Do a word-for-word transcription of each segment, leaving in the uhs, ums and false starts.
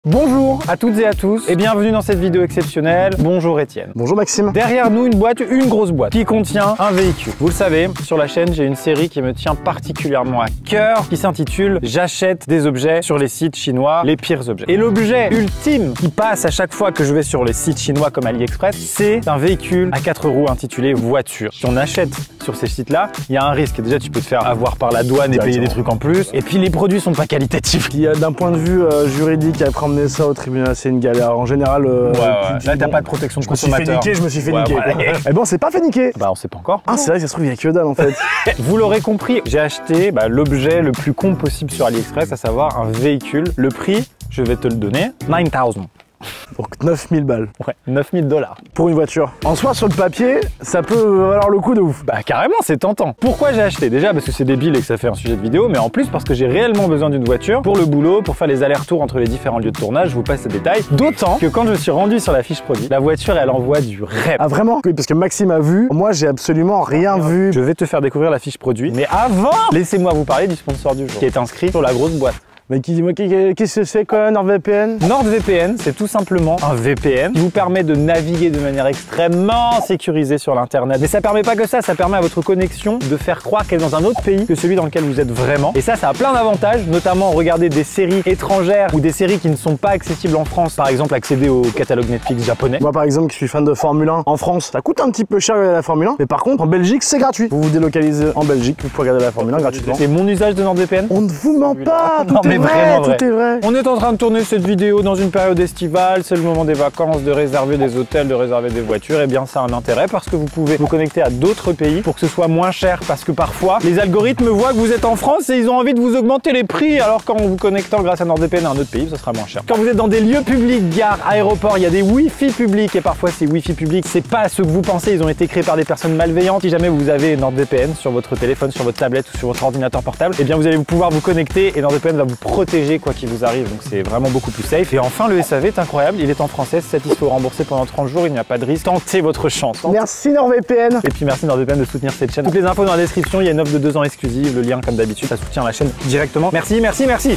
Bonjour à toutes et à tous et bienvenue dans cette vidéo exceptionnelle. Bonjour Étienne. Bonjour Maxime. Derrière nous une boîte, une grosse boîte qui contient un véhicule. Vous le savez, sur la chaîne j'ai une série qui me tient particulièrement à cœur qui s'intitule J'achète des objets sur les sites chinois, les pires objets. Et l'objet ultime qui passe à chaque fois que je vais sur les sites chinois comme AliExpress, c'est un véhicule à quatre roues intitulé voiture. Si on achète sur ces sites là, il y a un risque. Déjà tu peux te faire avoir par la douane et payer des trucs en plus. Et puis les produits sont pas qualitatifs. D'un point de vue euh, juridique, après emmener ça au tribunal, c'est une galère. En général, euh, ouais, ouais. Tu, là, t'as bon, pas de protection de je me suis fait consommateur. niquer, je me suis fait ouais, niquer. Voilà. Et bon, c'est pas fait niquer. Bah, on sait pas encore. Ah, c'est vrai que ça se trouve, il y a que dalle en fait. Vous l'aurez compris, j'ai acheté bah, l'objet le plus con possible sur AliExpress, à savoir un véhicule. Le prix, je vais te le donner, neuf mille. Donc neuf mille balles. Ouais, neuf mille dollars. Pour une voiture. En soi, sur le papier, ça peut valoir le coup de ouf. Bah carrément, c'est tentant. Pourquoi j'ai acheté? Déjà parce que c'est débile et que ça fait un sujet de vidéo, mais en plus parce que j'ai réellement besoin d'une voiture pour le boulot, pour faire les allers-retours entre les différents lieux de tournage. Je vous passe ces détails. D'autant que quand je me suis rendu sur la fiche produit, la voiture, elle envoie du rêve. Ah vraiment? Oui, parce que Maxime a vu. Moi, j'ai absolument rien vu. Je vais te faire découvrir la fiche produit. Mais avant, laissez-moi vous parler du sponsor du jour, qui est inscrit sur la grosse boîte. Mais qui dis-moi, qu'est-ce que c'est quoi NordVPN? NordVPN, c'est tout simplement un V P N qui vous permet de naviguer de manière extrêmement sécurisée sur l'internet. Mais ça permet pas que ça, ça permet à votre connexion de faire croire qu'elle est dans un autre pays que celui dans lequel vous êtes vraiment. Et ça, ça a plein d'avantages, notamment regarder des séries étrangères ou des séries qui ne sont pas accessibles en France. Par exemple, accéder au catalogue Netflix japonais. Moi, par exemple, qui suis fan de Formule un, en France, ça coûte un petit peu cher la Formule un. Mais par contre, en Belgique, c'est gratuit. Vous vous délocalisez en Belgique, vous pouvez regarder la Formule un gratuitement. C'est mon usage de NordVPN. On ne vous ment pas, tout non, est mais vrai, vraiment vrai. tout est vrai. On est en train de tourner cette vidéo dans une période estivale, c'est le moment des vacances, de réserver des hôtels, de réserver des voitures. Et bien ça a un intérêt parce que vous pouvez vous connecter à d'autres pays pour que ce soit moins cher, parce que parfois les algorithmes voient que vous êtes en France et ils ont envie de vous augmenter les prix, alors qu'en vous connectant grâce à NordVPN à un autre pays, ce sera moins cher. Quand vous êtes dans des lieux publics, gares, aéroports, il y a des Wi-Fi publics et parfois ces Wi-Fi publics, c'est pas ce que vous pensez, ils ont été créés par des personnes malveillantes. Si jamais vous avez NordVPN sur votre téléphone, sur votre tablette ou sur votre ordinateur portable, et bien vous allez pouvoir vous connecter et NordVPN va vous protéger quoi qu'il vous arrive. Donc c'est vraiment beaucoup plus safe. Et enfin, le S A V est incroyable, il est en français, satisfait ou remboursé pendant trente jours, il n'y a pas de risque. Tentez votre chance. Tentez. Merci NordVPN. Et puis merci NordVPN de soutenir cette chaîne. Toutes les infos dans la description, il y a une offre de deux ans exclusive, le lien comme d'habitude, ça soutient la chaîne directement. Merci, merci, merci.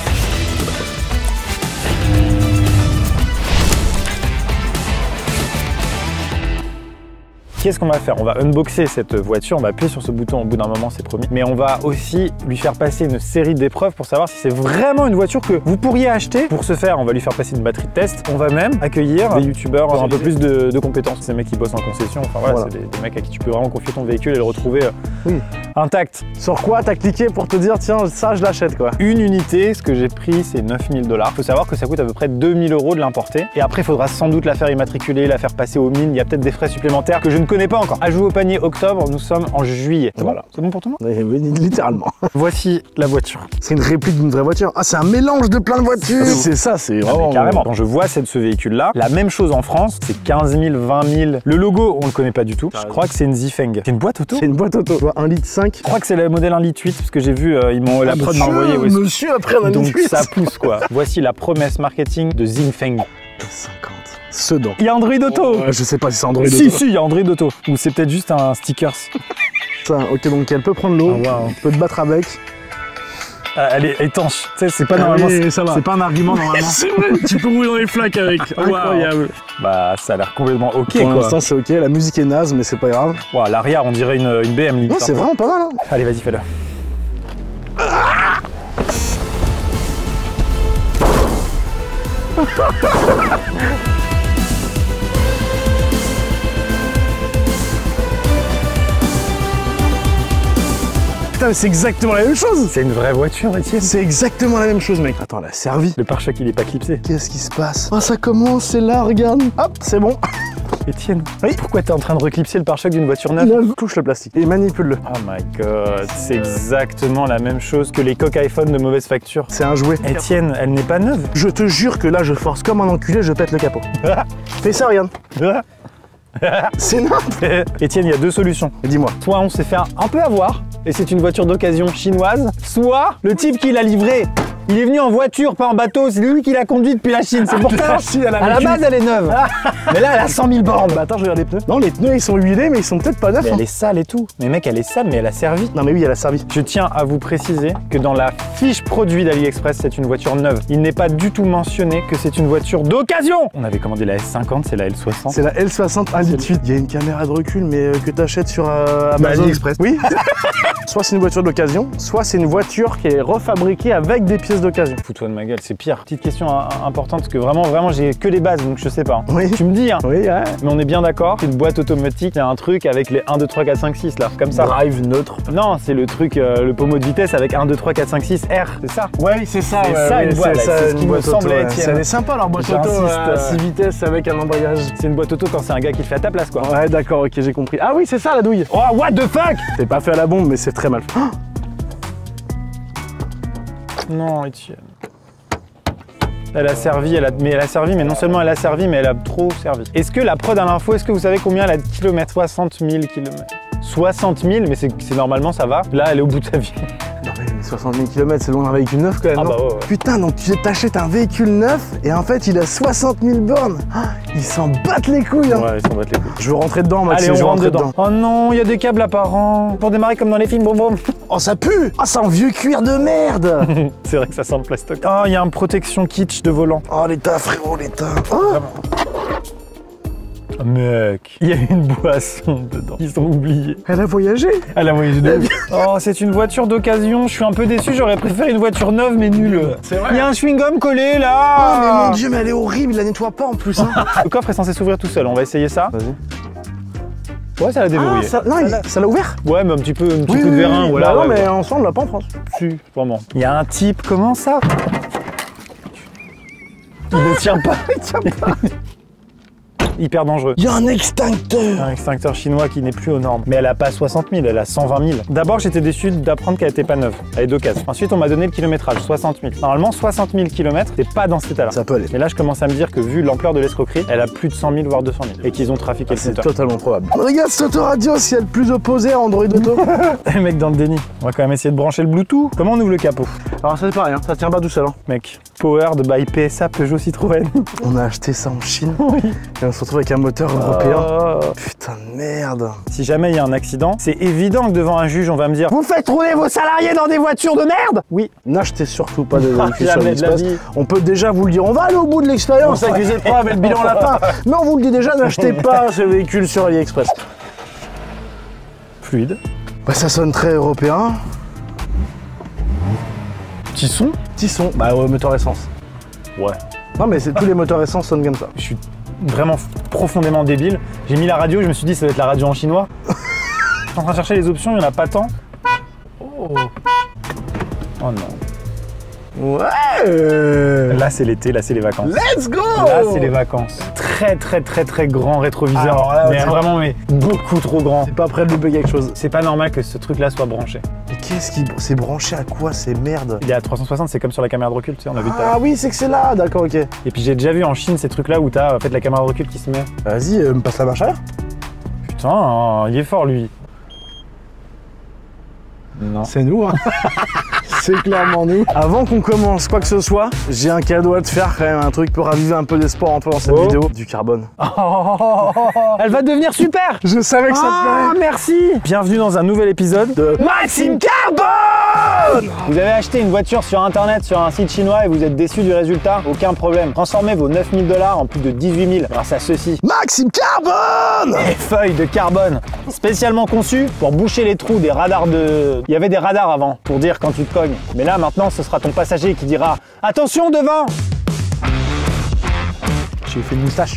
Qu'est-ce qu'on va faire? On va unboxer cette voiture, on va appuyer sur ce bouton au bout d'un moment, c'est promis. Mais on va aussi lui faire passer une série d'épreuves pour savoir si c'est vraiment une voiture que vous pourriez acheter. Pour ce faire, on va lui faire passer une batterie de test. On va même accueillir des youtubeurs qui ont un peu plus de, de compétences. Ces mecs qui bossent en concession, enfin voilà, voilà. C'est des, des mecs à qui tu peux vraiment confier ton véhicule et le retrouver euh, oui. intact. Sur quoi t'as cliqué pour te dire tiens ça je l'achète quoi? Une unité, ce que j'ai pris c'est neuf mille dollars. Il faut savoir que ça coûte à peu près deux mille euros de l'importer. Et après il faudra sans doute la faire immatriculer, la faire passer aux mines. Il y a peut-être des frais supplémentaires que je ne connais pas encore. Ajout au panier octobre, nous sommes en juillet. C'est voilà. Bon, c'est bon pour tout le monde? Oui, littéralement. Voici la voiture. C'est une réplique d'une vraie voiture. Ah, c'est un mélange de plein de voitures. C'est ça, c'est vraiment... Ah, carrément. Quand je vois cette, ce véhicule-là, la même chose en France, c'est quinze mille, vingt mille. Le logo, on le connaît pas du tout. Je crois que c'est une Zifeng. C'est une boîte auto? C'est une boîte auto. un litre cinq. Je crois que c'est le modèle un litre huit, parce que j'ai vu, euh, ils m'ont la prod m'a envoyé. Ouais, monsieur après un donc litre huit. Ça pousse quoi. Voici la promesse marketing de Zifeng. cinquante. Sedan. Il y a Android Auto. Oh, je sais pas si c'est Android Auto. Si, si, il y a Android Auto. Ou c'est peut-être juste un stickers. Ça, ok, donc elle peut prendre l'eau, ah, wow. Tu peux te battre avec. Ah, elle est étanche. Tu sais, c'est pas ah, normalement. Oui, c'est pas un argument normalement. C'est vrai, tu peux rouler dans les flaques avec. Incroyable. Wow. Bah, ça a l'air complètement ok. Pour l'instant, c'est ok. La musique est naze, mais c'est pas grave. Wow, l'arrière, on dirait une, une B M limite. Non, c'est vraiment pas mal. Hein. Allez, vas-y, fais-le. Ah Putain, mais c'est exactement la même chose. C'est une vraie voiture, Étienne. C'est exactement la même chose, mec. Attends, elle a servi. Le pare-choc, il est pas clipsé. Qu'est-ce qui se passe? Oh, ça commence, c'est là, regarde. Hop, c'est bon. Étienne, oui. Pourquoi t'es en train de reclipser le pare-choc d'une voiture neuve? Neuve. Touche le plastique et manipule-le. Oh my god, c'est exactement la même chose que les coques iPhone de mauvaise facture. C'est un jouet. Étienne, elle n'est pas neuve. Je te jure que là, je force comme un enculé, je pète le capot. Fais ça, regarde. C'est n'importe. Étienne, il y a deux solutions. Dis-moi. Soit on s'est fait un peu avoir, et c'est une voiture d'occasion chinoise, soit le type qui l'a livré Il est venu en voiture, pas en bateau. C'est lui qui l'a conduit depuis la Chine. C'est pour ça. Si, elle a À la vécu. base, elle est neuve. Mais là, elle a cent mille bornes. Bah attends, je regarde les pneus. Non, les pneus ils sont huilés, mais ils sont peut-être pas neufs. Mais hein. elle est sale et tout. Mais mec, elle est sale, mais elle a servi. Non, mais oui, elle a servi. Je tiens à vous préciser que dans la fiche produit d'AliExpress, c'est une voiture neuve. Il n'est pas du tout mentionné que c'est une voiture d'occasion. On avait commandé la S cinquante, c'est la L soixante. C'est la L soixante un litre huit. Il y a une caméra de recul, mais euh, que t'achètes sur euh, Bah, Amazon. AliExpress. Oui. Soit c'est une voiture d'occasion, soit c'est une voiture qui est refabriquée avec des pièces d'occasion. Fous-toi de ma gueule, c'est pire. Petite question hein, importante, parce que vraiment, vraiment, j'ai que les bases, donc je sais pas. Oui. Tu me dis, hein. Oui, ouais. Mais on est bien d'accord, c'est une boîte automatique, il y a un truc avec les un, deux, trois, quatre, cinq, six là, comme ça. Drive neutre. Non, c'est le truc, euh, le pommeau de vitesse avec un, deux, trois, quatre, cinq, six, R, c'est ça. Ouais, c'est ça. C'est ouais, ça, ouais, une boîte, c'est c'est ça, ce une qui me boîte auto, semblait, ouais. Étienne. Ça, elle est sympa leur boîte auto, J'insiste, à euh. six vitesses avec un embrayage. C'est une boîte auto quand c'est un gars qui le fait à ta place, quoi. Ouais, d'accord, ok, j'ai compris. Ah oui, c'est ça la douille. Oh, what the fuck. C'est pas fait à la bombe, mais c'est très mal fait. Non, Étienne. Elle a servi, elle a, mais elle a servi, mais non seulement elle a servi, mais elle a trop servi. Est-ce que la prod à l'info, est-ce que vous savez combien elle a de kilomètres? soixante mille kilomètres. soixante mille, mais c'est normalement ça va. Là, elle est au bout de sa vie. Non mais soixante mille kilomètres, c'est loin d'un véhicule neuf quand même, Ah non bah ouais, ouais. Putain, donc tu t'achètes un véhicule neuf et en fait il a soixante mille bornes. Ah, ils s'en battent les couilles hein. Ouais, ils s'en battent les couilles. Je veux rentrer dedans, Maxime, Allez, je on veux rentre rentrer dedans. Oh non, il y a des câbles apparents. Pour démarrer comme dans les films, bon bon. Oh ça pue. Ah, c'est un vieux cuir de merde. C'est vrai que ça sent le plastoc. Oh, il y a un protection kitsch de volant. Oh l'état frérot, l'état. Oh. Oh, mec, il y a une boisson dedans. Ils sont oubliés. Elle a voyagé. Elle a voyagé de ouf. Oh, c'est une voiture d'occasion. Je suis un peu déçu. J'aurais préféré une voiture neuve, mais nulle. C'est vrai. Il y a un chewing-gum collé Oh là. mais mon dieu, mais elle est horrible, il la nettoie pas en plus hein. Le coffre est censé s'ouvrir tout seul. On va essayer ça. Vas-y. Ouais, ça l'a Ah, déverrouillé. ça, non, il- ça l'a ouvert. Ouais, mais un petit peu, un petit coup de vérin. Voilà. Bah non, ouais, mais ouais. ensemble, on l'a pas en France. Si, vraiment. Il y a un type. Comment ça? Il ne tient pas. Il tient pas. Hyper dangereux. Il y a un extincteur. Un extincteur chinois qui n'est plus aux normes. Mais elle a pas soixante mille, elle a cent vingt mille. D'abord, j'étais déçu d'apprendre qu'elle était pas neuve. Elle est d'occasion. Ensuite, on m'a donné le kilométrage, soixante mille. Normalement, soixante mille kilomètres, c'est pas dans cet état-là. Ça peut aller. Mais là, je commence à me dire que vu l'ampleur de l'escroquerie, elle a plus de cent mille, voire deux cent mille. Et qu'ils ont trafiqué le C'est compteur. totalement probable. Regarde cette autoradio, si elle est plus opposée à Android Auto. Le mec dans le déni. On va quand même essayer de brancher le Bluetooth. Comment on ouvre le capot? Alors ça c'est pas rien, ça tient pas tout seul. Hein. Mec, powered by P S A Peugeot Citroën. On a acheté ça en Chine Oui. et on se retrouve avec un moteur européen. Oh. Putain de merde. Si jamais il y a un accident, c'est évident que devant un juge, on va me dire: vous faites rouler vos salariés dans des voitures de merde. Oui. N'achetez surtout pas de Ah, véhicules sur jamais de la AliExpress. vie. On peut déjà vous le dire, on va aller au bout de l'expérience, accusez pas avec le bilan à la fin. Mais on vous le dit déjà, n'achetez pas ce véhicule sur AliExpress. Fluide. Bah ça sonne très européen. Petit son. Petit son. Bah ouais, moteur essence. Ouais. Non mais c'est tous les moteurs essence sonnent comme ça. Je suis vraiment profondément débile. J'ai mis la radio, je me suis dit ça va être la radio en chinois. Je suis en train de chercher les options, il n'y en a pas tant. Oh. Oh non. Ouais. Là c'est l'été, là c'est les vacances. Let's go. Là c'est les vacances. Très très très très grand rétroviseur. Alors là, mais c'est- vraiment mais beaucoup trop grand. C'est pas prêt de louper quelque chose. C'est pas normal que ce truc là soit branché. Mais qu'est-ce qui... C'est branché à quoi ces merdes? Il est à trois cent soixante, c'est comme sur la caméra de recul, tu sais, on a vu tout à l'heure. Ah oui, c'est que c'est là, d'accord, ok. Et puis j'ai déjà vu en Chine ces trucs là où t'as en fait la caméra de recul qui se met. Vas-y, euh, me passe la marche arrière. Putain, hein, il est fort lui. Non. C'est nous, hein. C'est clairement nous. Avant qu'on commence quoi que ce soit, j'ai un cadeau à te faire quand même, un truc pour raviver un peu d'espoir un peu dans cette Oh. vidéo. Du carbone. Elle va devenir super. Je savais que ça te Ah, plairait. merci. Bienvenue dans un nouvel épisode De Maxime Carbone. Vous avez acheté une voiture sur internet, sur un site chinois et vous êtes déçu du résultat? Aucun problème. Transformez vos neuf mille dollars en plus de dix-huit mille grâce à ceci. Maxime Carbone. Les feuilles de carbone, spécialement conçues pour boucher les trous des radars de... Il y avait des radars avant, pour dire quand tu te cognes. Mais là, maintenant, ce sera ton passager qui dira « Attention devant !» J'ai fait une moustache.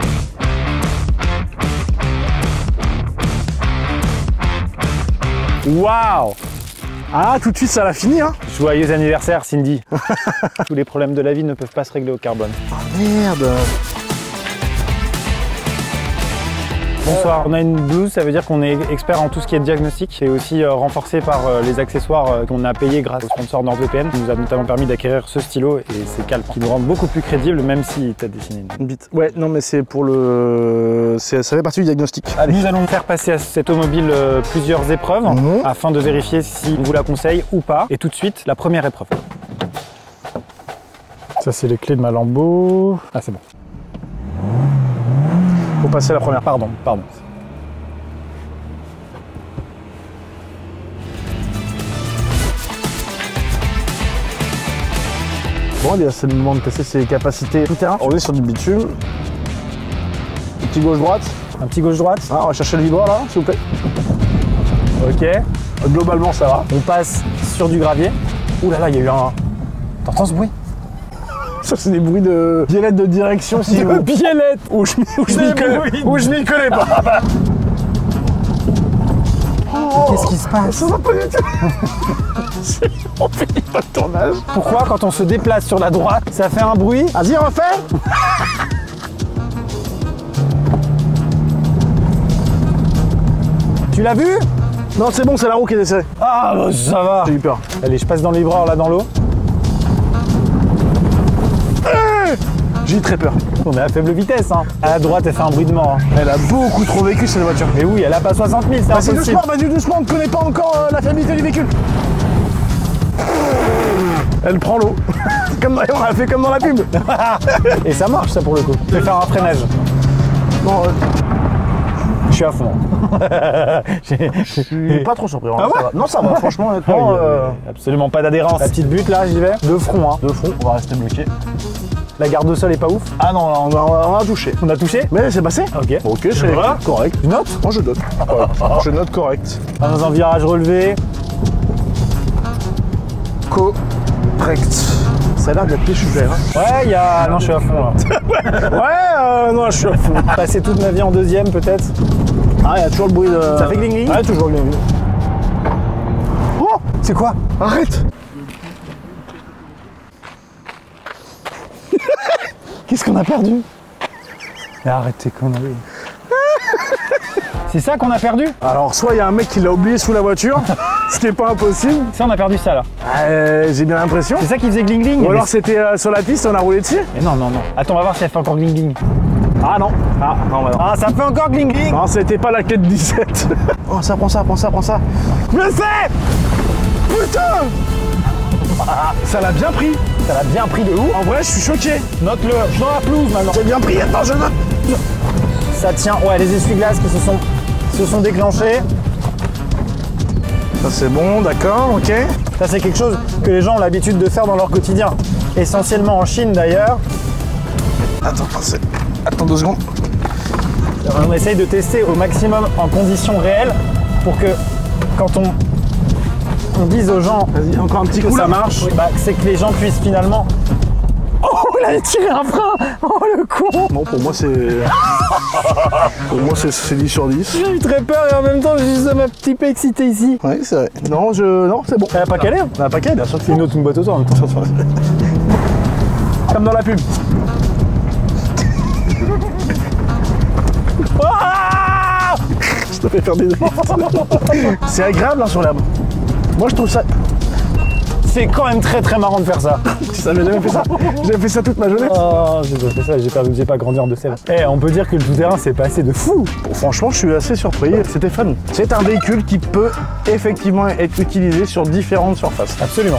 Waouh! Ah, tout de suite, ça l'a fini, hein. Joyeux anniversaire, Cindy. Tous les problèmes de la vie ne peuvent pas se régler au carbone. Oh merde. Bonsoir. On a une blouse, ça veut dire qu'on est expert en tout ce qui est diagnostic et aussi euh, renforcé par euh, les accessoires euh, qu'on a payés grâce au sponsor NordVPN qui nous a notamment permis d'acquérir ce stylo et ces calques qui nous rendent beaucoup plus crédibles même si t'as dessiné une... Une bite. Ouais, non, mais c'est pour le. c'est- Ça fait partie du diagnostic. Allez. Nous allons faire passer à cette automobile euh, plusieurs épreuves Mhm. afin de vérifier si on vous la conseille ou pas. Et tout de suite, la première épreuve. Ça, c'est les clés de ma Lambo. Ah, c'est bon. Faut passer la première. Pardon, pardon. Bon, allez, c'est le moment de tester ses capacités tout terrain. On est sur du bitume. Un petit gauche-droite. Un petit gauche-droite. Ah, on va chercher le vibreur là, s'il vous plaît. Ok. Globalement, ça va. On passe sur du gravier. Ouh là là, il y a eu un... T'entends ce bruit? Ça, c'est des bruits de biellette de direction. Si de vous... biellette. Où je m'y connais, où je m'y connais pas. Oh, qu'est-ce qui se passe? Ça va pas du tout. On finit pas le tournage. Pourquoi, quand on se déplace sur la droite, ça fait un bruit? Vas-y, refais. Tu l'as vu? Non, c'est bon, c'est la roue qui est desserrée. Ah, bah, ça va. J'ai eu peur. Allez, je passe dans le vibreur là dans l'eau. J'ai eu très peur. On est à faible vitesse, hein. À la droite, elle fait un bruit de mort. Hein. Elle a beaucoup trop vécu cette voiture. Mais oui, elle a pas soixante mille, c'est Vas-y impossible. doucement, vas-y doucement, on ne connaît pas encore euh, la fiabilité du véhicule. Elle prend l'eau. Comme on a fait comme dans la pub. Et ça marche, ça, pour le coup. Je vais faire un freinage. Non, euh, je suis à fond. je suis pas trop surpris. Ah ouais, ça va. Non, ça va, franchement, honnêtement. Ah, euh... absolument pas d'adhérence. La petite butte là, j'y vais. De front, hein. De front, on va rester bloqué. La garde au sol est pas ouf. Ah non, on a, on a touché. On a touché. Mais c'est passé. Ok. Ok, c'est Voilà. correct. Tu notes? Moi je note. Je note correct. Dans un virage relevé. Correct. Ça a l'air d'être péchu vert. Hein. Ouais, il y a... Non, je suis à fond là. Ouais, euh, non, je suis à fond. Passer toute ma vie en deuxième peut-être. Ah, il y a toujours le bruit de... Ça fait gling gling? Ouais, toujours le gling gling. Oh, C'est quoi? arrête. Qu'est-ce qu'on a perdu? Mais arrête tes conneries. C'est ça qu'on a perdu? Alors, soit il y a un mec qui l'a oublié sous la voiture, ce qui est pas impossible. Ça, on a perdu ça là. Euh, J'ai bien l'impression. C'est ça qui faisait gling gling? Ou alors Mais... c'était euh, sur la piste, on a roulé dessus. Mais non, non, non. Attends, on va voir si elle fait encore gling gling. Ah non. Ah non, bah non. Ah, ça fait encore gling gling. Non, c'était pas la clé de dix-sept. Oh, ça, prends ça, prends ça, prends ça. Je le sais. Putain. Ah, ça l'a bien pris. Ça l'a bien pris de où? En vrai, je suis choqué. Note-le. Je suis dans la pelouse maintenant. J'ai bien pris. Attends, je note. Ça tient. Ouais, les essuie-glaces qui se sont, se sont déclenchés. Ça, c'est bon, d'accord, ok. Ça, c'est quelque chose que les gens ont l'habitude de faire dans leur quotidien. Essentiellement en Chine d'ailleurs. Attends, c'est... Attends deux secondes. On essaye de tester au maximum en conditions réelles pour que quand on, on dise aux gens Vas-y, encore un petit que coup ça là. marche, bah, c'est que les gens puissent finalement... Oh, il a tiré un frein. Oh, le con. Bon, pour moi, c'est... pour moi, c'est dix sur dix. J'ai eu très peur et en même temps, j'ai juste ma petit peu excité ici. Oui, c'est vrai. Non, je... Non, c'est bon. Elle a pas calé, hein? On a pas calé, bien sûr. C'est une autre une boîte auto en même temps. Comme dans la pub. Ah, Je te fais faire des... C'est agréable, hein, sur l'herbe. Moi, je trouve ça... c'est quand même très très marrant de faire ça. Tu savais jamais fait ça? J'ai fait ça toute ma jeunesse. Oh, j'ai pas fait ça, j'ai pas, j'ai pas grandi en Deux-Sèvres. Eh, on peut dire que le tout-terrain s'est passé de fou. Bon, franchement, je suis assez surpris. C'était fun. C'est un véhicule qui peut effectivement être utilisé sur différentes surfaces. Absolument.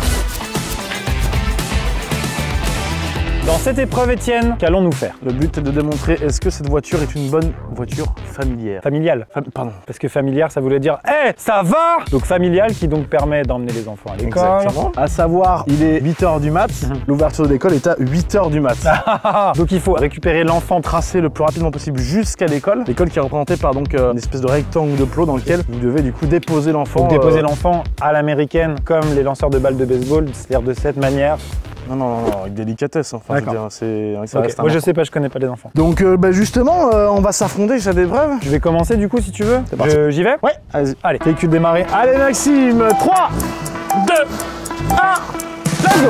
Dans cette épreuve, Étienne, qu'allons-nous faire? Le but est de démontrer est-ce que cette voiture est une bonne voiture familière. Familiale. Fam- Pardon. Parce que familière, ça voulait dire « Eh, ça va !» Donc familial qui donc permet d'emmener les enfants à l'école. Exactement. À savoir, il est huit heures du mat. L'ouverture de l'école est à huit heures du mat. Donc il faut récupérer l'enfant, Tracer le plus rapidement possible jusqu'à l'école. L'école qui est représentée par donc euh, une espèce de rectangle de plot dans lequel vous devez du coup déposer l'enfant. donc déposer euh, l'enfant à l'américaine comme les lanceurs de balles de baseball, c'est-à-dire de cette manière. Non, non, non, non, avec délicatesse. Enfin, je veux D'accord. dire, c'est. ça Ok. reste un Moi je enfant. sais pas, je connais pas les enfants. Donc, euh, bah, justement, euh, on va s'affronter cette épreuve. Je vais commencer du coup si tu veux. C'est parti. Je- J'y vais? Ouais, vas-y. Allez, véhicule démarré. Allez, Maxime, trois, deux, un, let's go!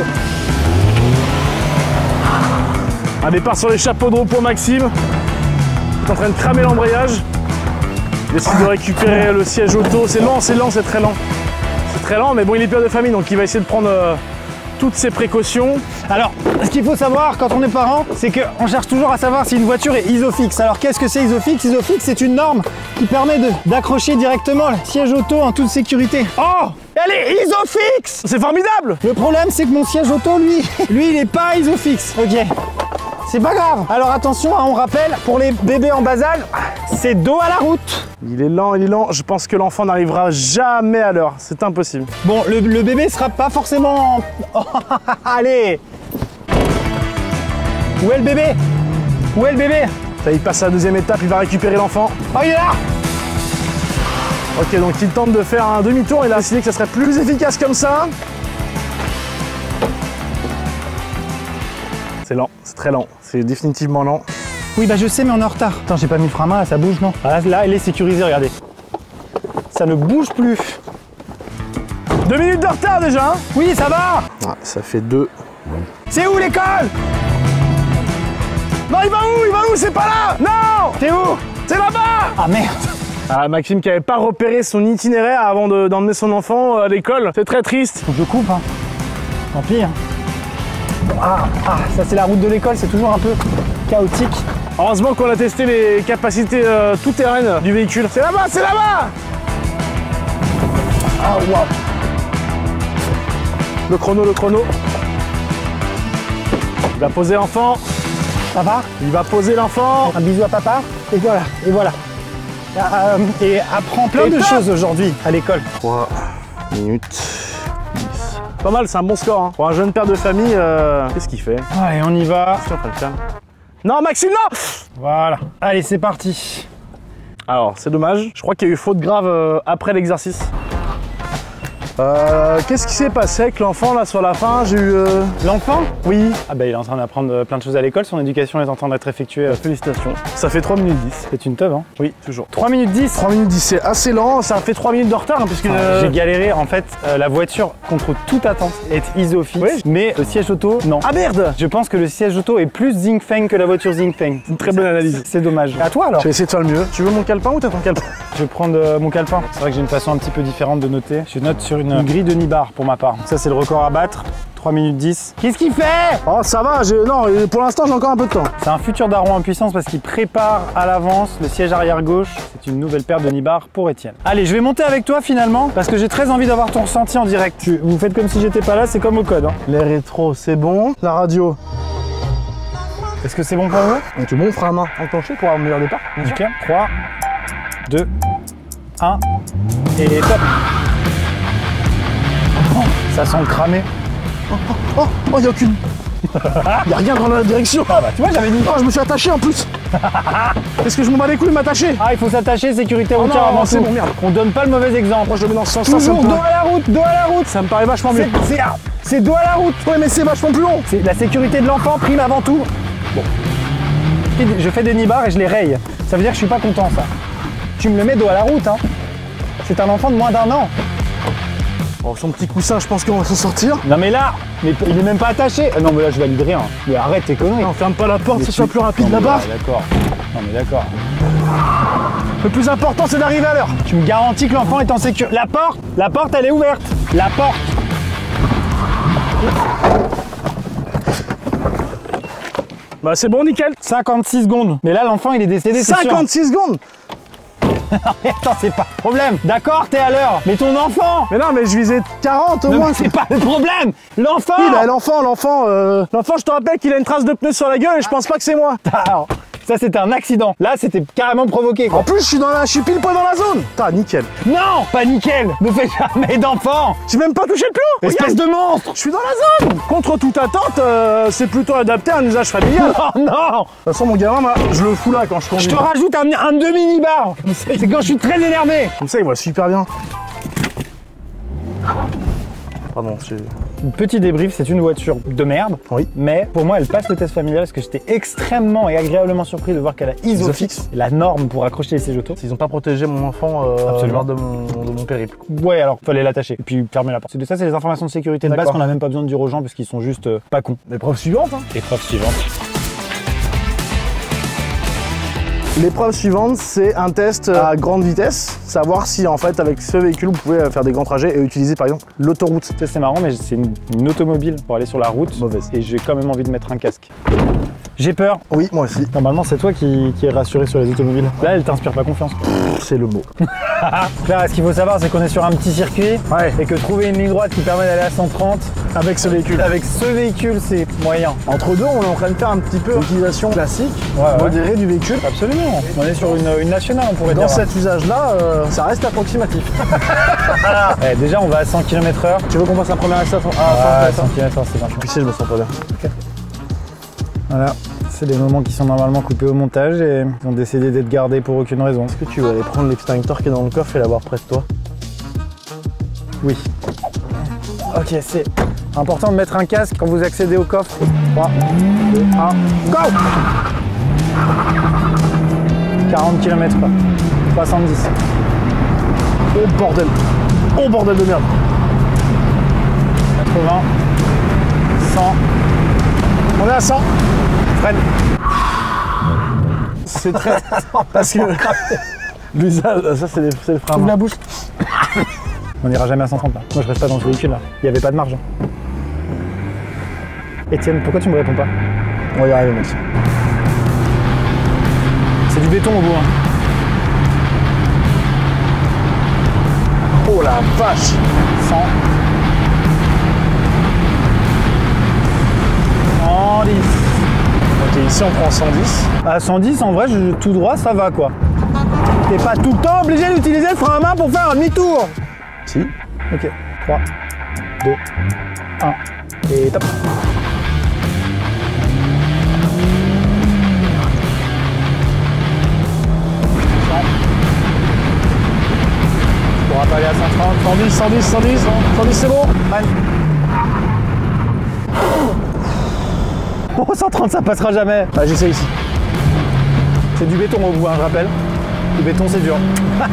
Un départ sur les chapeaux de roue pour Maxime. Il est en train de cramer l'embrayage. Il décide de récupérer le siège auto. C'est lent, c'est lent, c'est très lent. C'est très lent, mais bon, il est père de famille, donc il va essayer de prendre euh, toutes ses précautions. Alors, ce qu'il faut savoir quand on est parent, c'est qu'on cherche toujours à savoir si une voiture est isofix. Alors qu'est-ce que c'est isofix? Isofix, c'est une norme qui permet de- d'accrocher directement le siège auto en toute sécurité. Oh! Elle est isofix. C'est formidable. Le problème, c'est que mon siège auto, lui, lui, il est pas isofix. Ok. C'est pas grave. Alors attention, hein, on rappelle, pour les bébés en bas âge, c'est dos à la route. Il est lent, il est lent. Je pense que l'enfant n'arrivera jamais à l'heure. C'est impossible. Bon, le, le bébé sera pas forcément... Oh, allez. Où est le bébé? Où est le bébé? Ça, il passe à la deuxième étape, il va récupérer l'enfant. Oh, il est là. Ok, donc il tente de faire un demi-tour. Il a décidé que ça serait plus efficace comme ça. C'est lent, c'est très lent. C'est définitivement lent. Oui, bah je sais, mais on est en retard. Attends, j'ai pas mis le frein à main, là, ça bouge, non? Ah, là, là, elle est sécurisée, regardez. Ça ne bouge plus. Deux minutes de retard déjà, hein? Oui, ça va. Ah, ça fait deux. C'est où l'école? Non, il va où? Il va où? C'est pas là! Non! T'es où? C'est là-bas! Ah merde. Ah, Maxime qui avait pas repéré son itinéraire avant d'emmener son enfant à l'école. C'est très triste. Faut que je coupe, hein. Tant pis, hein. Ah, ah, ça c'est la route de l'école, c'est toujours un peu chaotique. Heureusement qu'on a testé les capacités euh, tout-terrain du véhicule. C'est là-bas, c'est là-bas! Ah, waouh. Le chrono, le chrono. Il va poser l'enfant. Ça va? Il va poser l'enfant. Un bisou à papa. Et voilà, et voilà. Euh, et apprend plein Et de top. choses aujourd'hui à l'école. trois minutes. Pas mal, c'est un bon score. Hein. Pour un jeune père de famille, euh... qu'est-ce qu'il fait? Allez, on y va. Qu'est-ce qu'il est en train de faire? Non, Maxime, non! Voilà. Allez, c'est parti. Alors, c'est dommage. Je crois qu'il y a eu faute grave euh, après l'exercice. Euh, Qu'est-ce qui s'est passé avec l'enfant là sur la fin? J'ai eu... Euh... L'enfant? Oui. Ah bah il est en train d'apprendre plein de choses à l'école, son éducation est en train d'être effectuée. Euh, félicitations. Ça fait trois minutes dix. C'est une teub, hein? Oui, toujours. trois minutes dix. trois minutes dix, c'est assez lent. Ça fait trois minutes de retard hein, puisque... Enfin, euh... J'ai galéré, en fait, euh, la voiture, contre toute attente, est isofix, Oui. mais le siège auto, non. Ah merde! Je pense que le siège auto est plus Zingfeng que la voiture Zingfeng. Une très bonne analyse. C'est dommage. À toi alors? Je vais essayer de faire le mieux. Tu veux mon calepin ou t'as ton calepin? Je vais prendre euh, mon calepin. C'est vrai que j'ai une façon un petit peu différente de noter. Je note sur une, une grille de Nibar pour ma part. Ça c'est le record à battre. trois minutes dix. Qu'est-ce qu'il fait? Oh ça va, j'ai... non, pour l'instant j'ai encore un peu de temps. C'est un futur daron en puissance parce qu'il prépare à l'avance le siège arrière gauche. C'est une nouvelle paire de Nibar pour Étienne. Allez, je vais monter avec toi finalement parce que j'ai très envie d'avoir ton ressenti en direct. Tu, vous faites comme si j'étais pas là, c'est comme au code. Hein. Les rétros, c'est bon. La radio. Est-ce que c'est bon pour vous? Donc tu bon frein à main enclenché pour avoir un meilleur départ. Ok. trois, deux, un et top. Oh, ça sent le cramé. Oh, oh, oh, y a aucune. Y a rien dans la direction. Ah bah tu vois, j'avais dit. Oh, je me suis attaché en plus. Est-ce que je m'en bats les couilles de m'attacher? Ah, il faut s'attacher, sécurité Oh routière non, avant c'est tout. bon, merde. On donne pas le mauvais exemple. Moi je le mets dans ce sens-là. Toujours ça me dos paraît- à la route, dos à la route. Ça me paraît vachement mieux. C'est c'est- c'est dos à la route. Ouais mais c'est vachement plus long. C'est la sécurité de l'enfant prime avant tout. Bon. Je fais des nibards et je les raye. Ça veut dire que je suis pas content ça. Tu me le mets dos à la route, hein. C'est un enfant de moins d'un an. Oh, son petit coussin, je pense qu'on va s'en sortir. Non mais là, mais il est même pas attaché. Ah non mais là je valide rien. Mais arrête tes conneries. Non, ferme pas la porte, Mais ce tu- soit plus rapide Non, mais là-bas. ouais, D'accord. Non mais d'accord. Le plus important, c'est d'arriver à l'heure. Tu me garantis que l'enfant est en sécurité. La porte, la porte elle est ouverte. La porte. Bah c'est bon, nickel. cinquante-six secondes. Mais là l'enfant il est décédé, c'est sûr. cinquante-six secondes. Mais attends, c'est pas le problème. D'accord, t'es à l'heure. Mais ton enfant. Mais non, mais je visais quarante au Non, moins. mais c'est pas le problème. L'enfant. Oui, bah l'enfant, l'enfant, euh... l'enfant, je te rappelle qu'il a une trace de pneu sur la gueule et je pense pas que c'est moi. Alors, ça c'était un accident. Là c'était carrément provoqué quoi. En plus, je suis dans la, je suis pile poil dans la zone. Putain, nickel. Non, pas nickel. Ne fais jamais d'enfant. J'ai même pas touché le plan. Espèce de monstre. Je suis dans la zone. Contre toute attente, euh, c'est plutôt adapté à un usage familial. Oh non. De toute façon, mon gamin, moi, je le fous là quand je conduis. Je te rajoute un, un demi-nibar. C'est quand je suis très énervé. Comme ça, il voit super bien. Pardon, c'est... Petit débrief, c'est une voiture de merde. Oui. Mais pour moi, elle passe le test familial parce que j'étais extrêmement et agréablement surpris de voir qu'elle a Isofix, Isofix. la norme pour accrocher les sièges auto. Ils ont pas protégé mon enfant euh, Absolument. lors de mon, de mon périple. Ouais, alors fallait l'attacher et puis fermer la porte. C'est de ça, c'est les informations de sécurité de base D'accord. qu'on n'a même pas besoin de dire aux gens parce qu'ils sont juste euh, pas cons. L'épreuve suivante. Hein. Épreuve suivante. L'épreuve suivante, c'est un test à grande vitesse, savoir si en fait avec ce véhicule vous pouvez faire des grands trajets et utiliser par exemple l'autoroute. C'est marrant, mais c'est une, une automobile pour aller sur la route. Mauvaise. Et j'ai quand même envie de mettre un casque. J'ai peur. Oui, moi aussi. Normalement, c'est toi qui, qui est rassuré sur les automobiles. Là, elle t'inspire pas confiance. C'est le mot. Claire, ce qu'il faut savoir, c'est qu'on est sur un petit circuit Ouais. et que trouver une ligne droite qui permet d'aller à cent trente Avec ce véhicule. avec ce véhicule, c'est moyen. Entre deux, on est en train de faire un petit peu l'utilisation classique, Ouais, ouais. modérée du véhicule. Absolument. On est sur une, une nationale, on pourrait Dans dire. cet usage-là, euh, ça reste approximatif. Eh, déjà, on va à cent kilomètres heure. Tu veux qu'on passe la première accès à Ah, ah, cent kilomètres heure, c'est bien. Puis je me sens pas bien. Voilà. C'est des moments qui sont normalement coupés au montage et ils ont décidé d'être gardés pour aucune raison. Est-ce que tu veux aller prendre l'extincteur qui est dans le coffre et l'avoir près de toi? Oui. Ok, c'est important de mettre un casque quand vous accédez au coffre. trois, deux, un, go! quarante kilomètres heure. soixante-dix. Oh bordel! Oh bordel de merde! quatre-vingts. cent. On est à cent! Freine. C'est très... Parce que... L'usage, ça c'est le frein. Ouvre la bouche. On n'ira jamais à cent trente là. Moi je reste pas dans ce véhicule là. Il n'y avait pas de marge. Étienne, pourquoi tu me réponds pas? On va y arriver, merci. C'est du béton au bout. Hein. Oh la vache! cent. cent dix. Ok, ici on prend cent dix. À cent dix, en vrai, je- tout droit, ça va quoi. T'es pas tout le temps obligé d'utiliser le frein à main pour faire un demi-tour. Si. Ok, trois, deux, un, et top. On pourra pas aller à cent trente. cent dix, cent dix, cent dix, cent dix c'est bon? Man. Oh, cent trente, ça passera jamais. Ah, j'essaie ici. C'est du béton au bout, hein, je rappelle. Le béton, c'est dur.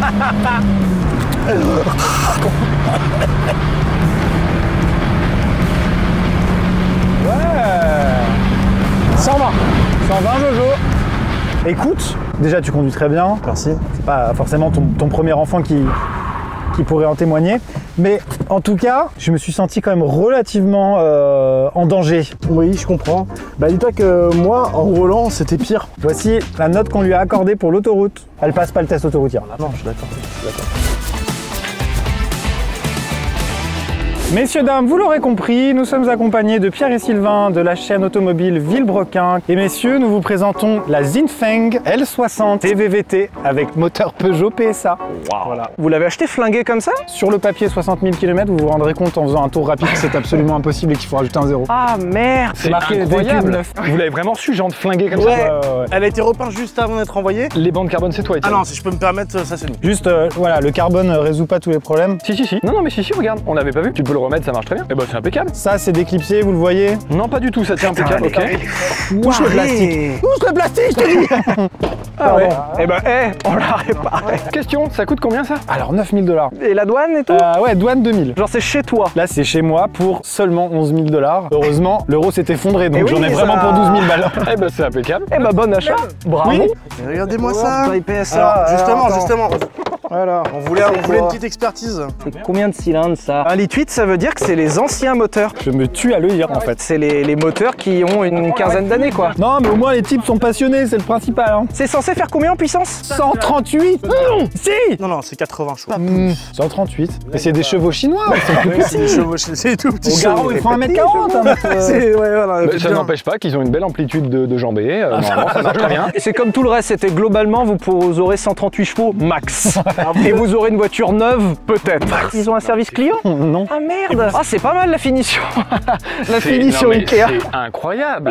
Ouais. cent vingt. cent vingt, Jojo. Écoute, déjà, tu conduis très bien. Merci. C'est pas forcément ton, ton premier enfant qui, qui pourrait en témoigner. Mais en tout cas, je me suis senti quand même relativement euh, en danger. Oui, je comprends. Bah dis-toi que moi, en roulant, c'était pire. Voici la note qu'on lui a accordée pour l'autoroute. Elle passe pas le test autoroutier. Non, je suis d'accord. Je suis d'accord. Messieurs, dames, vous l'aurez compris, nous sommes accompagnés de Pierre et Sylvain de la chaîne automobile Villebrequin. Et messieurs, nous vous présentons la Zinfeng L soixante T V V T avec moteur Peugeot P S A. Wow. Voilà. Vous l'avez acheté flingué comme ça? Sur le papier, soixante mille kilomètres, vous vous rendrez compte en faisant un tour rapide que c'est absolument impossible et qu'il faut rajouter un zéro. Ah merde! C'est marqué incroyable. véhicule neuf. Vous l'avez vraiment su, genre de flinguer comme Ouais. ça? Ouais, ouais, ouais. Elle a été repeinte juste avant d'être envoyée. Les bandes carbone, c'est toi, Ah Étienne. non, si je peux me permettre, ça c'est nous. Juste, euh, voilà, le carbone euh, résout pas tous les problèmes. Si, si, si. Non, non, mais si, si, regarde. On l'avait pas vu. Tu peux le remettre, ça marche très bien. Eh ben, c'est impeccable. Ça, c'est déclipsé, vous le voyez. Non, pas du tout, ça tient impeccable, ok. Touche le plastique. Touche le plastique, je te dis. Ah ouais. Eh ben, eh, on l'a réparé. Question, ça coûte combien ça? Alors, neuf mille dollars. Et la douane et tout? Euh, ouais, douane deux mille. Genre c'est chez toi. Là, c'est chez moi pour seulement onze mille dollars. Heureusement, l'euro s'est effondré, donc Eh oui, j'en ai ça- vraiment pour douze mille balles. Eh ben, c'est impeccable. Eh ben, bon achat. Bravo. Oui. Regardez-moi ça. P S Alors, A. justement, attends. justement. Voilà. On voulait, on voulait une petite expertise. Combien de cylindres ça? Un litre huit, ça veut dire que c'est les anciens moteurs. Je me tue à le dire, en fait. C'est les, les moteurs qui ont une quinzaine d'années quoi. Non, mais au moins, les types sont passionnés, c'est le principal. Hein. C'est censé faire combien en puissance? cent trente-huit. Mmh, si. Non, non, c'est quatre-vingts chevaux. Mmh, cent trente-huit. Mais c'est des chevaux chinois. ils sont plus Oui, c'est des chevaux, c'est tout petit. Au garrot, ils font un mètre quarante. Hein, notre, euh, C'est, ouais, voilà. Mais ça bien. n'empêche pas qu'ils ont une belle amplitude de, de jambée. euh, normalement, ça marche très bien. C'est comme tout le reste, c'était globalement vous, pour- vous aurez cent trente-huit chevaux max. Et vous aurez une voiture neuve peut-être. Ils ont un service client? Non. Ah merde. Ah c'est pas mal la finition. La C'est- finition non, mais Ikea. C'est incroyable.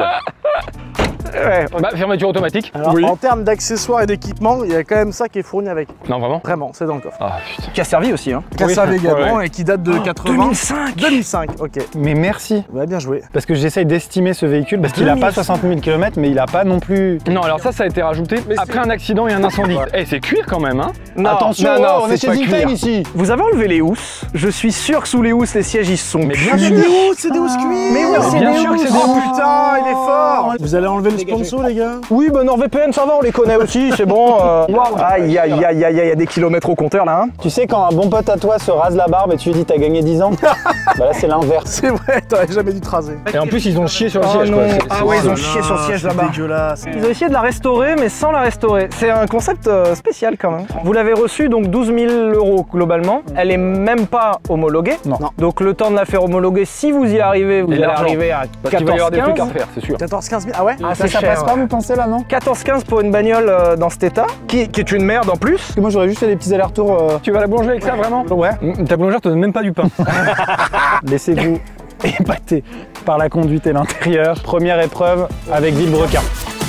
Ouais. Bah, fermeture automatique. Alors, en termes d'accessoires et d'équipements, il y a quand même ça qui est fourni avec. Non, vraiment. Vraiment, c'est dans le coffre. Ah putain. Qui a servi aussi hein. Qui a servi également ouais. et qui date de quatre-vingts. deux mille cinq. deux mille cinq, ok. Mais merci. Ouais, bien joué. Parce que j'essaye d'estimer ce véhicule, parce qu'il a pas soixante mille kilomètres, mais il a pas non plus... Non, alors ça, ça a été rajouté après un accident et un incendie. Eh, c'est cuir quand même, hein. Non, Attention, non, non, on est c'est chez pas Zinfeng cuir. ici. Vous avez enlevé les housses. Je suis sûr que sous les housses, les sièges ils sont Mais bien cuits. sûr. des housses, c'est des housses cuir. Mais oui, Mais c'est bien des sûr que housses. c'est des Oh housses. putain, il est fort. Vous allez enlever des sponsors, les gars. Oui, bah NordVPN, ça va, on les connaît aussi, c'est bon. Euh... Aïe, aïe, aïe, aïe, aïe, il y a des kilomètres au compteur là. Hein. Tu sais, quand un bon pote à toi se rase la barbe et tu lui dis t'as gagné dix ans, bah là c'est l'inverse. C'est vrai, t'aurais jamais dû te raser. Et en plus, ils ont chié sur le Oh siège. non. Quoi. Ah ouais, ils ont chié sur le siège là-bas. C'est dégueulasse. Ils ont essayé de la restaurer, mais sans la restaurer. C'est un concept euh, spécial quand même. Vous l'avez reçue donc douze mille euros globalement. Elle est même pas homologuée. Non. Non. Donc le temps de la faire homologuer, si vous y arrivez, vous Et allez l'argent. arriver à Parce qu'il va y avoir des trucs à quatorze refaire, c'est sûr. quatorze quinze mille. Ah ouais. Ah, Ça, c'est ça cher, passe pas, ouais. vous pensez là, non? quatorze quinze pour une bagnole euh, dans cet état, qui, qui est une merde en plus. Parce que moi j'aurais juste fait des petits allers-retours. Euh... Tu vas à la boulangerie avec ça, vraiment? Ouais. Ta boulangère te donne même pas du pain. Laissez-vous épater par la conduite et l'intérieur. Première épreuve avec Villebrequin.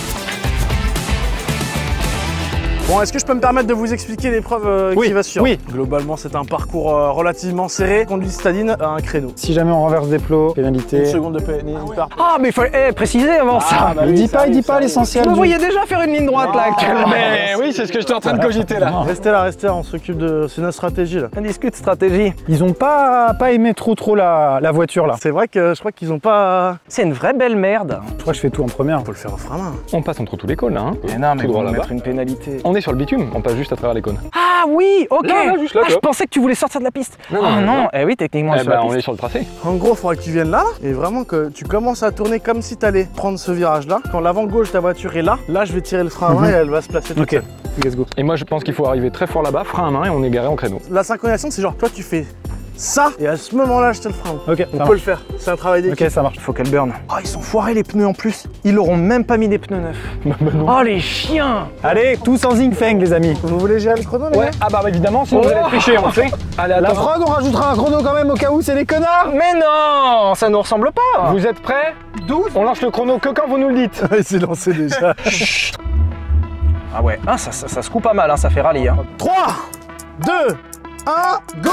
Bon, est-ce que je peux me permettre de vous expliquer l'épreuve euh, Oui, qui va suivre? oui. Globalement, c'est un parcours euh, relativement serré. Conduite citadine à un créneau. Si jamais on renverse des plots, pénalité. Une seconde de pénalité. Ah, mais il faut eh, préciser avant ça. bah il oui, dit ça pas, il arrive, dit ça pas arrive. l'essentiel. Vous du- voyez déjà faire une ligne droite là actuellement. Mais oui, c'est ce que j'étais en train de cogiter là. Restez là, restez là, on s'occupe de... C'est notre stratégie là. On discute stratégie. Ils ont pas, pas aimé trop trop la, la voiture là. C'est vrai que je crois qu'ils ont pas... C'est une vraie belle merde. Je crois que je fais tout en première. Faut le faire au frein à main. On passe entre tous les cônes là. Hein. Mais non, mais Tout droit vous là-bas. mettre une pénalité. On est sur le bitume, on passe juste à travers les cônes. Ah oui, ok. Là, là, juste là, ah, tu je vois. pensais que tu voulais sortir de la piste. Non, Ah non, non, non. eh oui, techniquement, Eh sur ben, la on piste. est sur le tracé. En gros, il faudrait que tu viennes là, là, et vraiment que tu commences à tourner comme si tu allais prendre ce virage-là. Quand l'avant gauche de ta voiture est là, là, je vais tirer le frein à main et elle va se placer toute Ok, seule. let's go. Et moi je pense qu'il faut arriver très fort là-bas, frein à main et on est garé en créneau. La synchronisation, c'est genre, toi, tu fais ça, et à ce moment-là, je te le frein. Ok, On ça peut le faire. C'est un travail d'équipe. Ok, ça marche. Faut qu'elle burn. Ah, ils sont foirés les pneus en plus. Ils l'auront même pas mis des pneus neufs. Oh les chiens. Allez, tous en zing-feng les amis. Vous voulez gérer le chrono, les gars? Ah bah évidemment, sinon vous allez tricher, on le sait. Allez, La attends. fraude, on rajoutera un chrono quand même au cas où c'est des connards. Mais non, ça nous ressemble pas. Vous êtes prêts? douze. On lance le chrono que quand vous nous le dites. Il s'est lancé déjà. Ah ouais, ah, ça, ça, ça se coupe pas mal, hein, ça fait rallye. Hein. trois, deux, un, go!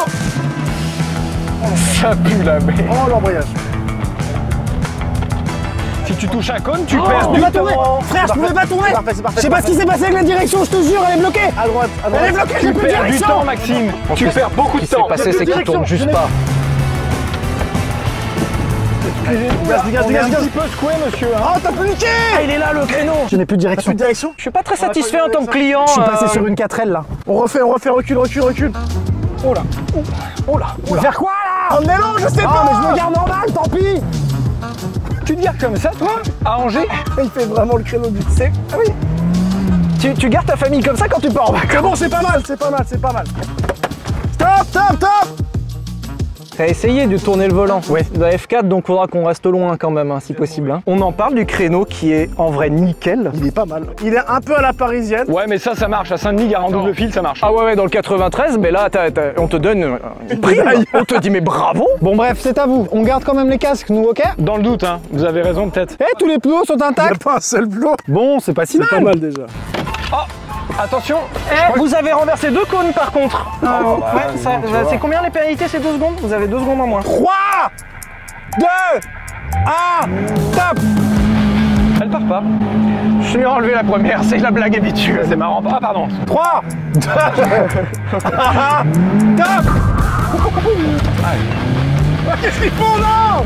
Ça pue la merde. Oh, l'embrayage. Si tu touches un cône, tu Oh, perds je du peux pas tourner. temps. Frère, je pouvais pas tourner. C'est parfait, c'est parfait. Je sais pas ce qui s'est passé avec la direction, je te jure, elle est bloquée. À droite, à droite. Elle est bloquée, j'ai Tu plus de perds du direction. temps, Maxime. Tu perds beaucoup de Ce qui temps. s'est passé, c'est qu'il direction, tourne juste je l'ai- pas. Dégage, dégage, On est dégage, un dégage. petit peu secoué, monsieur. hein. Oh, t'as plus niqué! Ah, il est là le créneau. Je n'ai plus de direction. Plus de direction. Je suis pas très On a satisfait pas en eu tant que ça. client. Je suis passé euh, sur une quatre L là. On refait, on refait, recule, recule, recule. Oh là. Oh là, oh là. Faire quoi là? Oh, mais non, je sais Ah, pas! mais je me garde normal, tant pis. Tu te gardes comme ça, toi? À Angers? Il fait vraiment le créneau du... C'est- Ah oui. Tu, tu gardes ta famille comme ça quand tu pars en vacances. C'est bon, c'est pas mal, c'est pas mal, c'est pas mal. Stop, stop, stop! T'as essayé de tourner le volant. Ouais. Dans F quatre, donc faudra qu'on reste loin quand même, hein, si possible. hein. On en parle du créneau qui est en vrai nickel. Il est pas mal. Il est un peu à la parisienne. Ouais, mais ça, ça marche. À Saint-Denis, gare en double fil, ça marche. Ah ouais, ouais, dans le quatre-vingt-treize, mais là, t'as- t'as- on te donne euh, une prime. médaille. On te dit, mais bravo. Bon bref, c'est à vous. On garde quand même les casques, nous, ok? Dans le doute, hein. Vous avez raison, peut-être. Eh, tous les pneus sont Il n'y a intacts. pas un seul plot. Bon, c'est pas si C'est pas mal. mal déjà. Attention. Eh, vous avez renversé deux cônes par contre. Euh, bah, ouais, ça- tu bah, vois. c'est combien les pénalités? C'est deux secondes? Vous avez deux secondes en moins. trois, deux, un, top. Elle part pas. Je lui ai enlevé la première, c'est la blague habituelle. C'est marrant. Ah, pardon. trois, deux, un, top. Qu'est-ce qu'ils font là?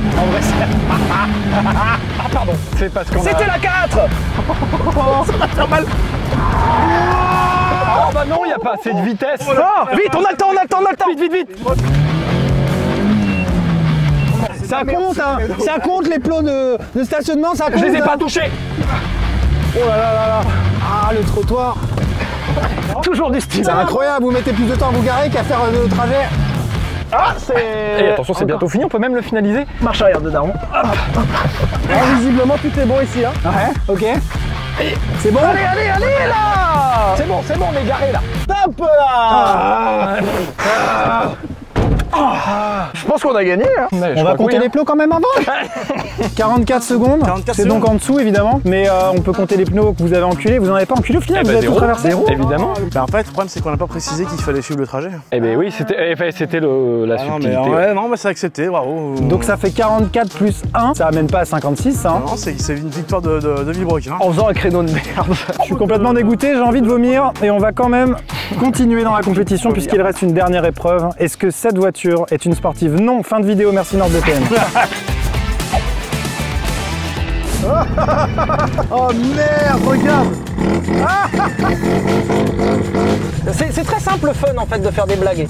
Ah, pardon. C'est parce qu'on a... C'était la quatre. Oh, bah non, il n'y a pas assez de vitesse. Oh, vite, on a le temps, on a le temps, on a le temps. Vite, vite, vite. Ça compte, hein. Ça compte les plots de, de stationnement, ça compte. Je les ai hein. pas touchés. Oh là là là là. Ah, le trottoir. Toujours du style. C'est incroyable, vous mettez plus de temps à vous garer qu'à faire euh, le trajet. Ah, c'est... Et attention, c'est bientôt fini. On peut même le finaliser. Marche arrière de daron. Alors, visiblement, tout est bon ici. Hein. Ouais, ok. C'est bon? Allez, allez, allez, là. C'est bon, c'est bon, on est garé là. Top là. Je pense qu'on a gagné. Hein. On va compter les pneus quand même avant. quarante-quatre secondes. quarante-quatre C'est donc en dessous évidemment. Mais euh, on peut compter les pneus que vous avez enculés. Vous en avez pas enculé au final? Eh Vous ben, avez tout zéro. traversé? Évidemment. Mais en fait, le problème, c'est qu'on n'a pas précisé qu'il fallait suivre le trajet. Eh ben oui, c'était eh, enfin, c'était le- la Ah non, mais subtilité. ouais, non, mais c'est accepté, bravo. Donc ça fait quarante-quatre plus un. Ça amène pas à cinquante-six ça. hein. Non, c'est c'est une victoire de, de, de Villebrequin. En faisant un créneau de merde. Je suis complètement dégoûté, j'ai envie de vomir. Et on va quand même continuer dans la compétition puisqu'il reste une dernière épreuve. Est-ce que cette voiture est une sportive? Non. Fin de vidéo, merci NordVPN. Oh merde, regarde. C'est c'est très simple, fun en fait de faire des blagues.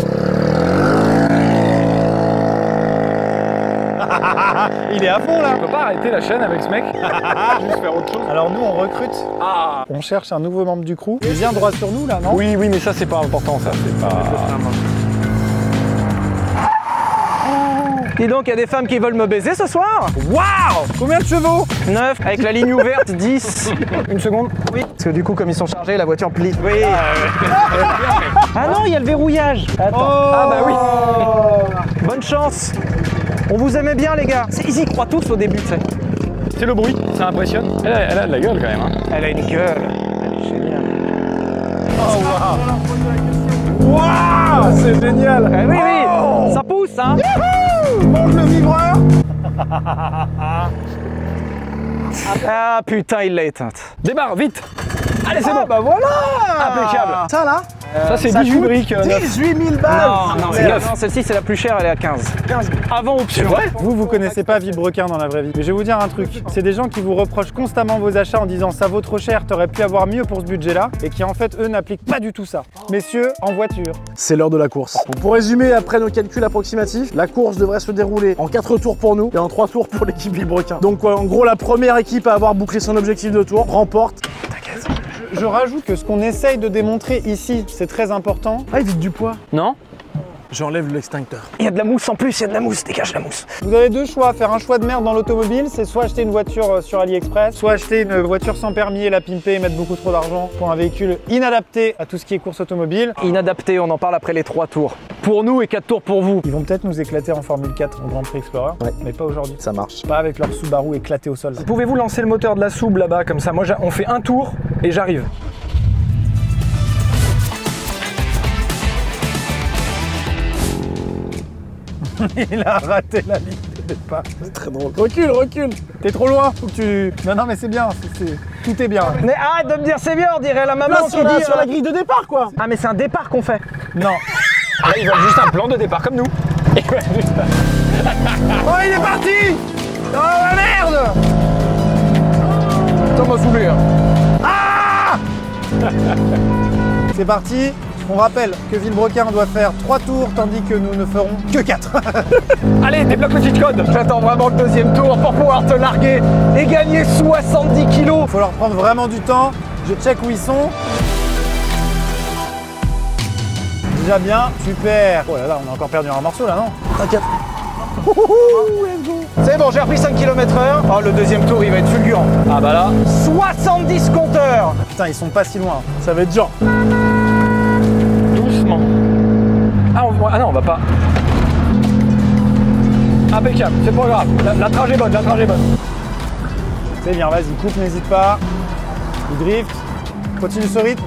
Il est à fond là. On peut pas arrêter la chaîne avec ce mec. Juste faire autre chose. Alors nous on recrute. Ah. On cherche un nouveau membre du crew. Il vient droit sur nous là, non? Oui, oui, mais ça c'est pas important, ça. C'est pas. Dis donc, il y a des femmes qui veulent me baiser ce soir? Waouh! Combien de chevaux? neuf, avec la ligne ouverte, dix. Une seconde? Oui. Parce que du coup, comme ils sont chargés, la voiture plie. Oui. Ah non, il y a le verrouillage. Attends. Oh. Ah bah oui. Bonne chance. On vous aimait bien, les gars. Ils y croient tous au début, tu sais. C'est le bruit, ça impressionne. Elle a, elle a de la gueule quand même. Hein. Elle a une gueule. Elle est géniale. Oh waouh! Waouh! C'est génial! Eh oui, oui. Oh. Ça pousse, hein. Mange le vibreur! Ah putain, il l'a éteinte. Démarre, vite. Allez, c'est Ah bon. bah voilà! Impeccable. Ça là, Ça c'est ça dix-huit coûte briques. euh, neuf. dix-huit mille balles. Non, non, c'est c'est- neuf. non, celle-ci c'est la plus chère, elle est à quinze. quinze. Avant option. C'est vrai? Vous, vous connaissez pas Villebrequin dans la vraie vie. Mais je vais vous dire un truc. C'est des gens qui vous reprochent constamment vos achats en disant ça vaut trop cher, t'aurais pu avoir mieux pour ce budget-là. Et qui en fait, eux, n'appliquent pas du tout ça. Messieurs, en voiture. C'est l'heure de la course. Donc, pour résumer, après nos calculs approximatifs, la course devrait se dérouler en quatre tours pour nous et en trois tours pour l'équipe Villebrequin. Donc euh, en gros, la première équipe à avoir bouclé son objectif de tour remporte. Je rajoute que ce qu'on essaye de démontrer ici, c'est très important. Ah, il vide du poids. Non? J'enlève l'extincteur. Il y a de la mousse en plus, il y a de la mousse, dégage la mousse. Vous avez deux choix, faire un choix de merde dans l'automobile, c'est soit acheter une voiture euh, sur AliExpress, soit acheter une voiture sans permis et la pimper et mettre beaucoup trop d'argent pour un véhicule inadapté à tout ce qui est course automobile. Inadapté, on en parle après les trois tours. Pour nous et quatre tours pour vous. Ils vont peut-être nous éclater en Formule quatre, en Grand Prix Explorer, Ouais. mais pas aujourd'hui. Ça marche. Pas avec leur Subaru éclaté au sol. Pouvez-vous lancer le moteur de la Soub là-bas comme ça? Moi j'a- on fait un tour et j'arrive. Il a raté la ligne de départ. C'est très drôle. Recule, recule. T'es trop loin, faut que tu... Non, non, mais c'est bien, c'est- c'est- tout est bien. Mais arrête de me dire c'est bien, on dirait la maman Là, qui sur la, dit... sur euh, la grille de départ, quoi. Ah mais c'est un départ qu'on fait. Non. Là ils veulent juste un plan de départ comme nous. Oh, il est parti! Oh, la merde! Ça m'a saoulé. Hein. C'est parti. On rappelle que Villebrequin doit faire trois tours, tandis que nous ne ferons que quatre. Allez, débloque le cheat code. J'attends vraiment le deuxième tour pour pouvoir te larguer et gagner soixante-dix kilos. Faut leur prendre vraiment du temps. Je check où ils sont. Déjà bien, super. Oh là là, on a encore perdu un morceau là, non? T'inquiète. C'est bon, j'ai repris cinq kilomètres heure. Oh, le deuxième tour, il va être fulgurant. Ah bah là. soixante-dix compteurs. Putain, ils sont pas si loin. Ça va être dur. Doucement. Ah, on... ah non, on va pas. Impeccable, c'est pas grave. La, la trage est bonne, la trage est bonne. C'est bien, vas-y, coupe, n'hésite pas. Du drift. Continue ce rythme.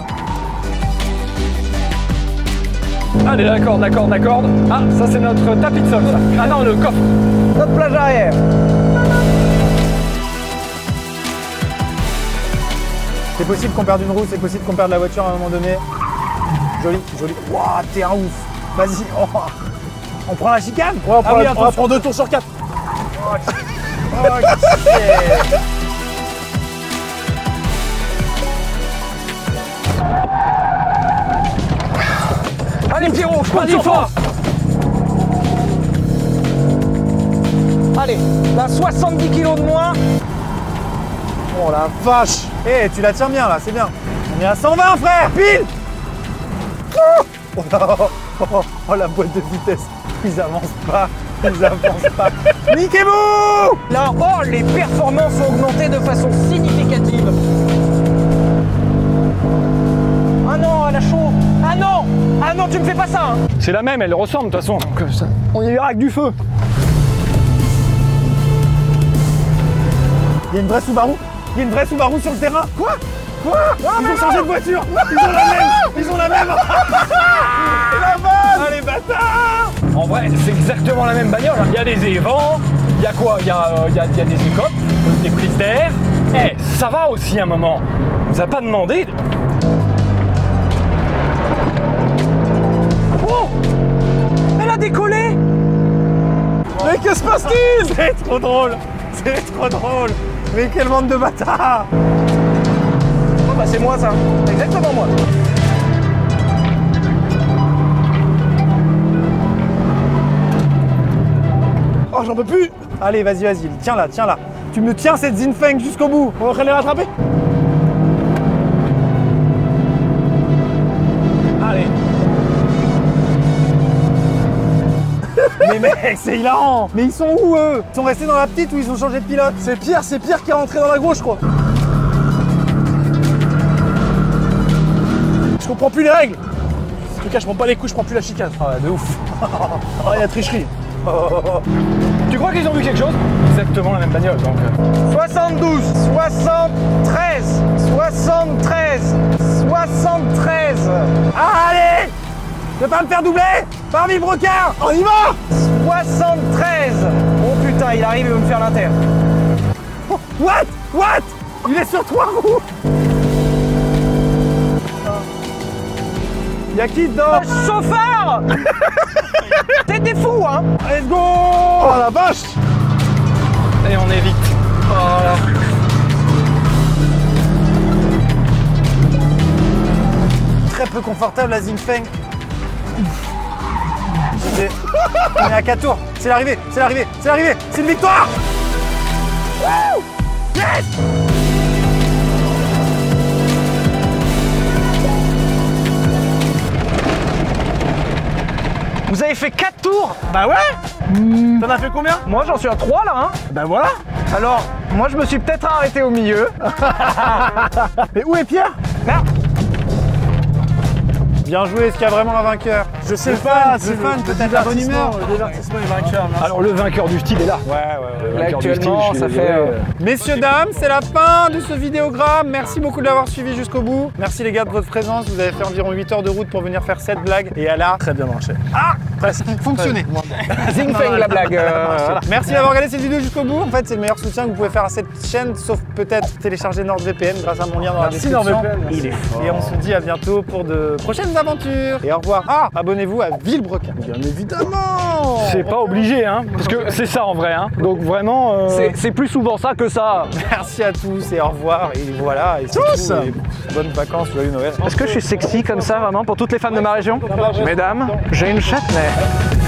Allez, d'accord, d'accord, d'accord. Ah, ça c'est notre tapis de sol, ça. Ah non, le coffre. Notre plage arrière. C'est possible qu'on perde une roue, c'est possible qu'on perde la voiture à un moment donné. Joli, joli. Waouh, t'es un ouf. Vas-y. Oh. On prend la chicane? Ouais, on, prend Ah oui, la- on va attention. prendre deux tours sur quatre. Ok. Allez, Pierrot, je Pas compte sur toi. Allez, là, soixante-dix kilos de moins. Oh la vache. Eh, tu la tiens bien là, c'est bien. On est à cent vingt, frère, pile. Oh, oh, oh, oh, oh, la boîte de vitesse. Ils avancent pas, ils avancent pas. Niquez-vous! Là, oh, les performances ont augmenté de façon significative. Ah non, elle a chaud. Ah non, ah non, tu me fais pas ça. Hein. C'est la même, elle ressemble de toute façon. Donc, ça- on y ira avec du feu. Il y a une vraie Subaru. Il y a une vraie Subaru sur le terrain. Quoi? Quoi? Ils ont changé de voiture. Ils ont la même. Ils ont la même. La bonne. Ah les bâtards. En vrai, c'est exactement la même bagnole. Il y a des évents, il y a quoi? Il y a, euh, il y a- il y a des écopes, des prises d'air. Eh, ça va aussi un moment. On nous a pas demandé. Oh, elle a décollé. Mais que se passe-t-il? C'est trop drôle. C'est trop drôle. Mais quelle bande de bâtards! Oh bah c'est moi ça, exactement moi. Oh, j'en peux plus. Allez, vas-y, vas-y, tiens là, tiens là. Tu me tiens cette Zinfeng jusqu'au bout. On est en train de les rattraper. Allez. Mais mec, c'est hilarant. Mais ils sont où eux? Ils sont restés dans la petite ou ils ont changé de pilote? C'est Pierre, c'est Pierre qui est rentré dans la gauche, je crois. Je comprends plus les règles. En tout cas, je prends pas les coups, je prends plus la chicane. Ah ouais, de ouf. Oh, il y a tricherie. Tu crois qu'ils ont vu quelque chose? Exactement la même bagnole donc. soixante-douze, soixante-treize, soixante-treize, soixante-treize, Allez! Tu veux pas me faire doubler par Villebrequin? On y va. soixante-treize. Oh putain, il arrive, il veut me faire l'inter. What? What? Il est sur trois roues. Y'a qui dedans? Chauffeur. T'étais fou, hein? Let's go! Oh la vache. Et on est vite. Voilà. Très peu confortable la Zinfeng. C'est- On est à quatre tours. C'est l'arrivée, c'est l'arrivée, c'est l'arrivée. C'est une victoire! Wouh! Yes! Vous avez fait quatre tours? Bah ouais. T'en as fait combien? Moi j'en suis à trois là, hein? Bah voilà. Alors, moi je me suis peut-être arrêté au milieu. Mais où est Pierre? Merde. Bien joué, est-ce qu'il y a vraiment un vainqueur? Je sais Le pas. fun, c'est le fun, le peut-être la bonne divertissement, humeur. Le divertissement est vainqueur. merci. Alors le vainqueur du style est là. Ouais, ouais, ouais. Le vainqueur du Actuellement, style, je suis ça désolé. fait, euh, Messieurs, dames, c'est la fin de ce vidéogramme. Merci beaucoup de l'avoir suivi jusqu'au bout. Merci les gars de votre présence. Vous avez fait environ huit heures de route pour venir faire cette blague. Et elle a Très bien marché. presque fonctionné. Zingfeng la blague. euh, voilà. Merci d'avoir regardé cette vidéo jusqu'au bout. En fait, c'est le meilleur soutien que vous pouvez faire à cette chaîne, sauf peut-être télécharger NordVPN grâce à mon lien dans la Merci description. NordVPN. merci. Il est fort. Et on se dit à bientôt pour de prochaines aventures. Et au revoir. Ah, abonnez-vous à Villebrequin. Bien évidemment. C'est pas obligé hein, parce que c'est ça en vrai hein. Donc vraiment. euh, C'est- C'est plus souvent ça que ça. Merci à tous et au revoir. Et voilà. Et c'est Tous. tout. Et bonnes vacances, joyeux Noël. Est-ce que je suis sexy comme ça vraiment pour toutes les femmes de ma région? Mesdames, j'ai une châtelet.